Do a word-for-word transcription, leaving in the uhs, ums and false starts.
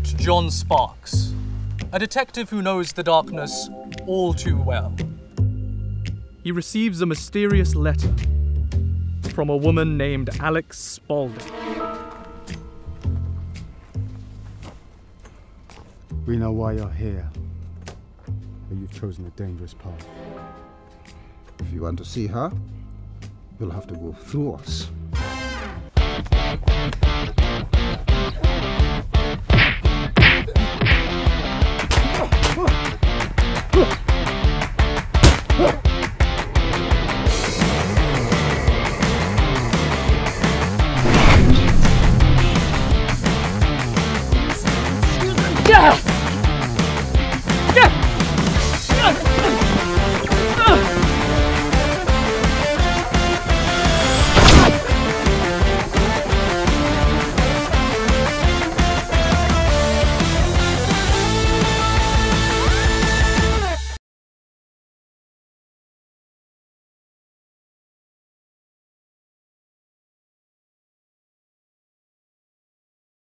Agent John Sparks, a detective who knows the darkness all too well. He receives a mysterious letter from a woman named Alex Spalding. We know why you're here, but you've chosen a dangerous path. If you want to see her, you'll have to go through us. Yes!